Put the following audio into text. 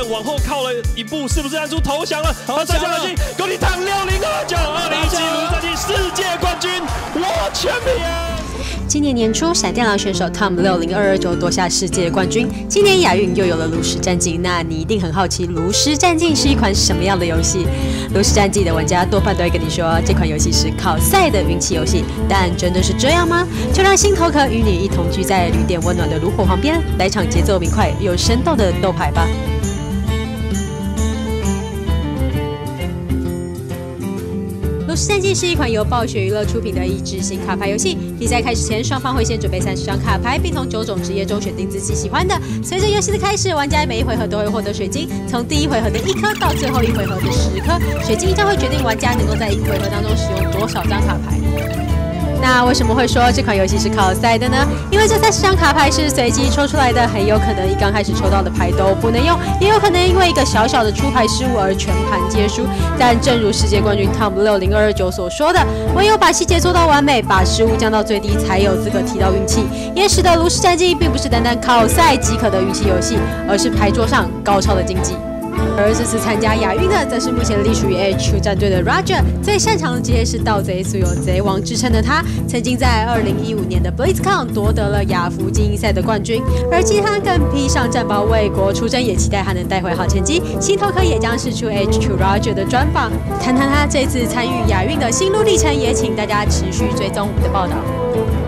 往后靠了一步，是不是按出投降了？好，再下进，狗力烫6029，2017卢战绩世界冠军，我全名。 今年年初，闪电狼选手 Tom 60229夺下世界冠军。今年亚运又有了炉石战记，那你一定很好奇，炉石战记是一款什么样的游戏？炉石战记的玩家多半都会跟你说，这款游戏是考赛的运气游戏，但真的是这样吗？就让心头壳与你一同聚在旅店温暖的炉火旁边，来场节奏明快又生动的斗牌吧。炉石战记是一款由暴雪娱乐出品的益智型卡牌游戏。比赛开始前，双方会先准备30张卡牌，并从9种职业中选定自己喜欢的。随着游戏的开始，玩家每一回合都会获得水晶，从第一回合的1颗到最后一回合的10颗，水晶将会决定玩家能够在一个回合当中使用多少张卡牌。那为什么会说这款游戏是考赛的呢？因为这30张卡牌是随机抽出来的，很有可能一刚开始抽到的牌都不能用，也有可能因为一个小小的出牌失误而全盘皆输。但正如世界冠军 Tom 60229所说的，唯有把细节做到完美，把失误降到最低，才有资格提到运气。也使得炉石战记并不是单单考赛即可的运气游戏，而是牌桌上高超的竞技。而这次参加亚运的，则是目前隶属于 HQ 战队的 Roger， 最擅长的职业是盗贼，素有贼王之称的他，曾经在2015年的 BlizzCon 夺得了亚服精英赛的冠军，而其他更披上战袍为国出征，也期待他能带回好成绩。心头壳也将释出 HQ Roger 的专访，谈谈他这次参与亚运的心路历程，也请大家持续追踪我们的报道。